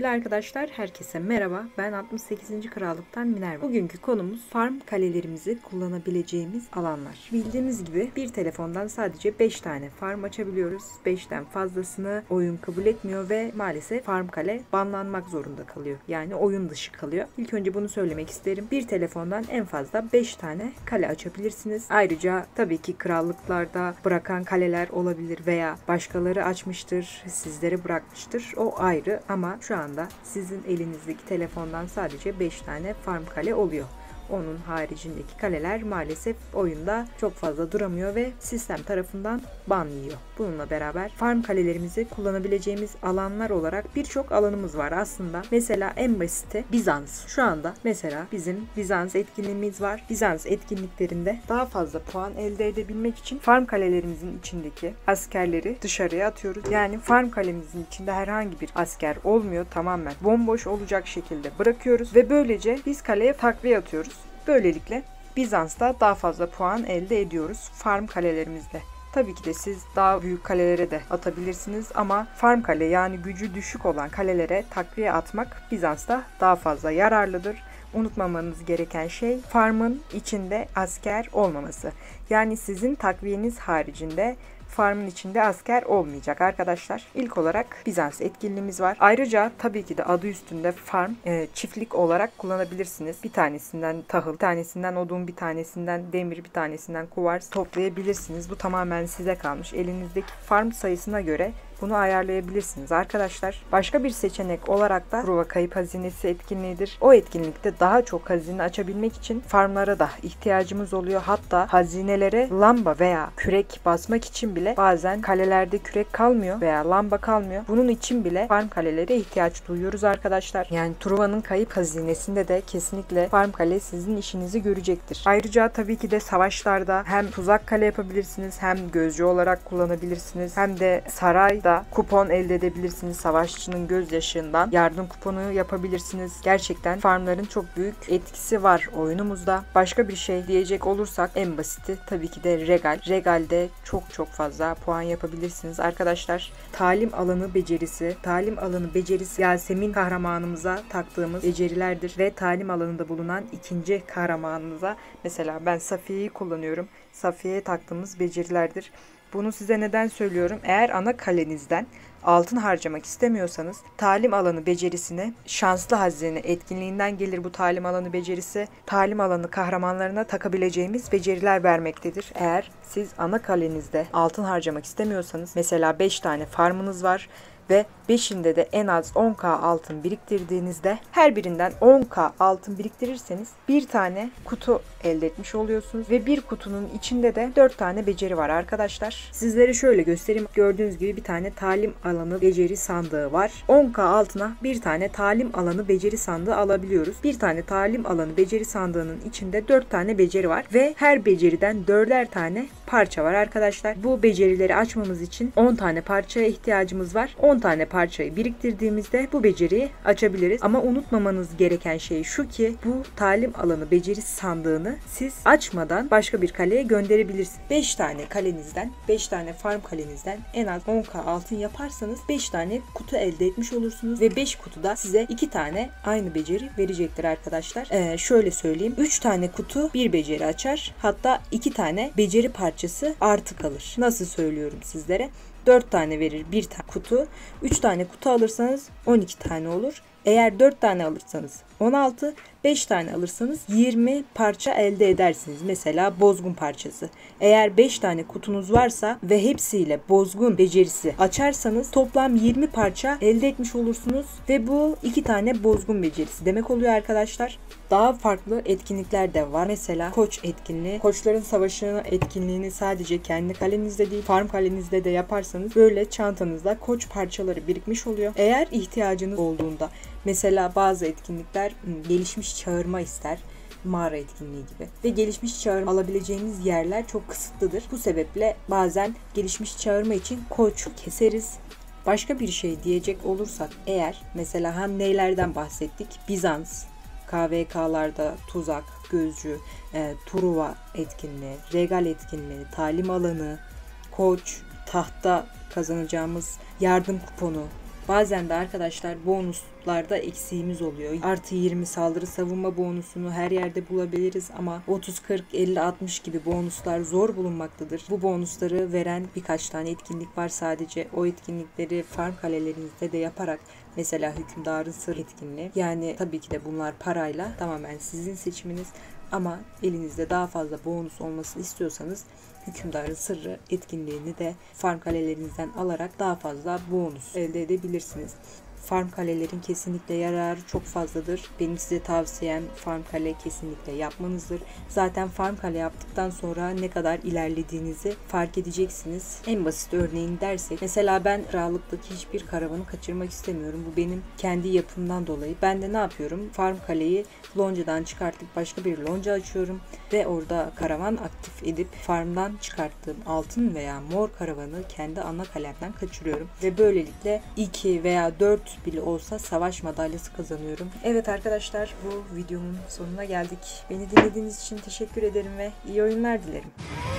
Sevgili arkadaşlar, herkese merhaba. Ben 68. Krallık'tan Minerva. Bugünkü konumuz farm kalelerimizi kullanabileceğimiz alanlar. Bildiğimiz gibi bir telefondan sadece 5 tane farm açabiliyoruz. 5'ten fazlasını oyun kabul etmiyor ve maalesef farm kale banlanmak zorunda kalıyor. Yani oyun dışı kalıyor. İlk önce bunu söylemek isterim. Bir telefondan en fazla 5 tane kale açabilirsiniz. Ayrıca tabii ki krallıklarda bırakan kaleler olabilir veya başkaları açmıştır, sizlere bırakmıştır. O ayrı ama şu anda sizin elinizdeki telefondan sadece 5 tane farm kale oluyor. Onun haricindeki kaleler maalesef oyunda çok fazla duramıyor ve sistem tarafından ban yiyor. Bununla beraber farm kalelerimizi kullanabileceğimiz alanlar olarak birçok alanımız var aslında. Mesela en basiti Bizans. Şu anda mesela bizim Bizans etkinliğimiz var. Bizans etkinliklerinde daha fazla puan elde edebilmek için farm kalelerimizin içindeki askerleri dışarıya atıyoruz. Yani farm kalemizin içinde herhangi bir asker olmuyor. Tamamen bomboş olacak şekilde bırakıyoruz ve böylece biz kaleye takviye atıyoruz. Böylelikle Bizans'ta daha fazla puan elde ediyoruz farm kalelerimizde. Tabii ki de siz daha büyük kalelere de atabilirsiniz ama farm kale yani gücü düşük olan kalelere takviye atmak Bizans'ta daha fazla yararlıdır. Unutmamanız gereken şey farmın içinde asker olmaması. Yani sizin takviyeniz haricinde farmın içinde asker olmayacak arkadaşlar. İlk olarak Bizans etkinliğimiz var. Ayrıca tabii ki de adı üstünde farm çiftlik olarak kullanabilirsiniz. Bir tanesinden tahıl, bir tanesinden odun, bir tanesinden demir, bir tanesinden kuvars toplayabilirsiniz. Bu tamamen size kalmış. Elinizdeki farm sayısına göre bunu ayarlayabilirsiniz arkadaşlar. Başka bir seçenek olarak da Truva Kayıp Hazinesi etkinliğidir. O etkinlikte daha çok hazine açabilmek için farmlara da ihtiyacımız oluyor. Hatta hazinelere lamba veya kürek basmak için bile bazen kalelerde kürek kalmıyor veya lamba kalmıyor. Bunun için bile farm kalelere ihtiyaç duyuyoruz arkadaşlar. Yani Truva'nın Kayıp Hazinesi'nde de kesinlikle farm kale sizin işinizi görecektir. Ayrıca tabii ki de savaşlarda hem tuzak kale yapabilirsiniz, hem gözcü olarak kullanabilirsiniz, hem de saray da kupon elde edebilirsiniz. Savaşçının gözyaşından yardım kuponu yapabilirsiniz. Gerçekten farmların çok büyük etkisi var oyunumuzda. Başka bir şey diyecek olursak en basiti tabii ki de Regal. Regal'de çok fazla puan yapabilirsiniz arkadaşlar. Talim alanı becerisi Yasemin kahramanımıza taktığımız becerilerdir ve talim alanında bulunan ikinci kahramanımıza, mesela ben Safiye'yi kullanıyorum. Safiye'ye taktığımız becerilerdir. Bunu size neden söylüyorum? Eğer ana kalenizden altın harcamak istemiyorsanız talim alanı becerisine, şanslı hazine etkinliğinden gelir bu talim alanı becerisi. Talim alanı kahramanlarına takabileceğimiz beceriler vermektedir. Eğer siz ana kalenizde altın harcamak istemiyorsanız, mesela 5 tane farmınız var ve 5'inde de en az 10k altın biriktirdiğinizde, her birinden 10k altın biriktirirseniz bir tane kutu elde etmiş oluyorsunuz ve bir kutunun içinde de 4 tane beceri var arkadaşlar. Sizlere şöyle göstereyim. Gördüğünüz gibi bir tane talim alanı beceri sandığı var. 10k altına bir tane talim alanı beceri sandığı alabiliyoruz. Bir tane talim alanı beceri sandığının içinde 4 tane beceri var ve her beceriden 4'er tane parça var arkadaşlar. Bu becerileri açmamız için 10 tane parçaya ihtiyacımız var. 10 tane parçayı biriktirdiğimizde bu beceriyi açabiliriz. Ama unutmamanız gereken şey şu ki, bu talim alanı beceri sandığını siz açmadan başka bir kaleye gönderebilirsiniz. 5 tane kalenizden, 5 tane farm kalenizden en az 10k altın yaparsanız 5 tane kutu elde etmiş olursunuz ve 5 kutuda size 2 tane aynı beceri verecektir arkadaşlar. Şöyle söyleyeyim. 3 tane kutu bir beceri açar. Hatta 2 tane beceri parçası artı kalır. Nasıl söylüyorum sizlere? 4 tane verir bir tane kutu. 3 tane kutu alırsanız 12 tane olur. Eğer 4 tane alırsanız 16, 5 tane alırsanız 20 parça elde edersiniz. Mesela bozgun parçası. Eğer 5 tane kutunuz varsa ve hepsiyle bozgun becerisi açarsanız toplam 20 parça elde etmiş olursunuz ve bu 2 tane bozgun becerisi demek oluyor arkadaşlar. Daha farklı etkinlikler de var. Mesela koç etkinliği. Koçların savaşı etkinliğini sadece kendi kalenizde değil, farm kalenizde de yaparsanız böyle çantanızda koç parçaları birikmiş oluyor. Eğer ihtiyacınız olduğunda, mesela bazı etkinlikler gelişmiş çağırma ister. Mağara etkinliği gibi. Ve gelişmiş çağırma alabileceğimiz yerler çok kısıtlıdır. Bu sebeple bazen gelişmiş çağırma için koç keseriz. Başka bir şey diyecek olursak eğer, mesela hem neylerden bahsettik? Bizans, KVK'larda tuzak, gözcü, Truva etkinliği, Regal etkinliği, talim alanı, koç, tahta kazanacağımız yardım kuponu, Bazen de arkadaşlar bonuslarda eksiğimiz oluyor. Artı 20 saldırı savunma bonusunu her yerde bulabiliriz ama 30, 40, 50, 60 gibi bonuslar zor bulunmaktadır. Bu bonusları veren birkaç tane etkinlik var sadece. O etkinlikleri farm kalelerinizde de yaparak, mesela Hükümdarın Sır etkinliği. Yani tabii ki de bunlar parayla, tamamen sizin seçiminiz. Ama elinizde daha fazla bonus olmasını istiyorsanız Hükümdarın Sırrı etkinliğini de farm kalelerinizden alarak daha fazla bonus elde edebilirsiniz. Farm kalelerin kesinlikle yararı çok fazladır. Benim size tavsiyem farm kale kesinlikle yapmanızdır. Zaten farm kale yaptıktan sonra ne kadar ilerlediğinizi fark edeceksiniz. En basit örneğini dersek, mesela ben krallıktaki hiçbir karavanı kaçırmak istemiyorum. Bu benim kendi yapımdan dolayı. Ben de ne yapıyorum? Farm kaleyi loncadan çıkartıp başka bir lonca açıyorum ve orada karavan aktif edip farmdan çıkarttığım altın veya mor karavanı kendi ana kalemden kaçırıyorum ve böylelikle 2 veya 4 bile olsa savaş madalyası kazanıyorum. Evet arkadaşlar, bu videomun sonuna geldik. Beni dinlediğiniz için teşekkür ederim ve iyi oyunlar dilerim.